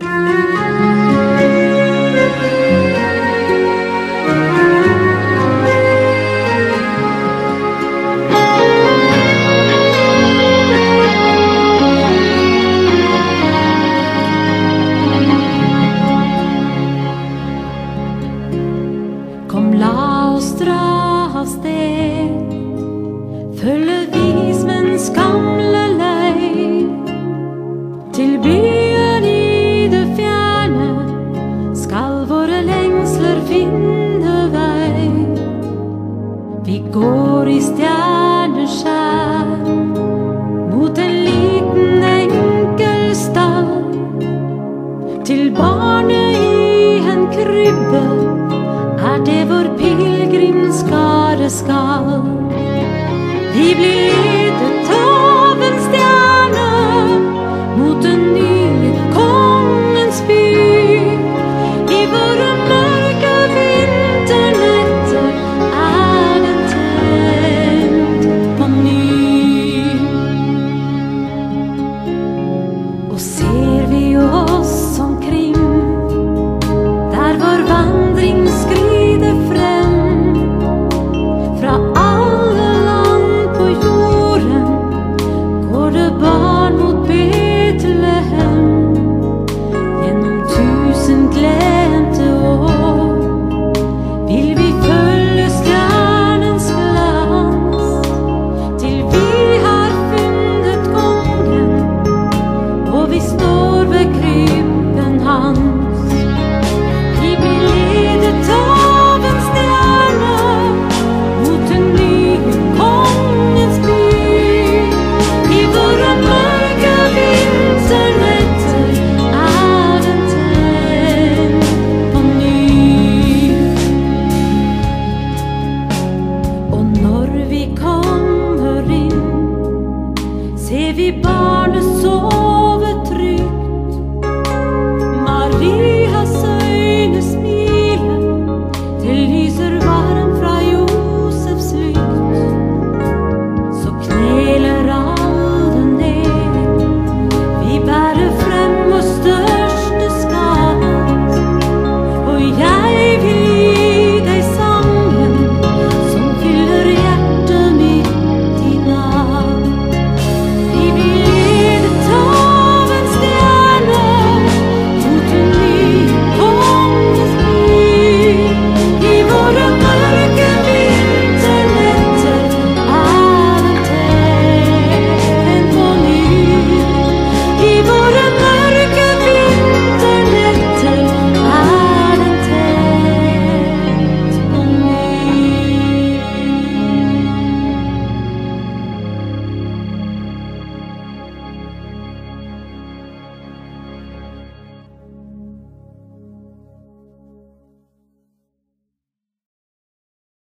Kom, la oss dra av sted, følge vismens gamle lei, til byen i det fjerne skal våre lengsler finne vei. Vi går i stjerneskjær mot en liten enkel stall, til barnet i en krybbe er det vår pilgrimskare skal. Vi blir ledet av en stjerne mot den nye kongens by. I våre mørke vinternetter er den tent på ny. Og se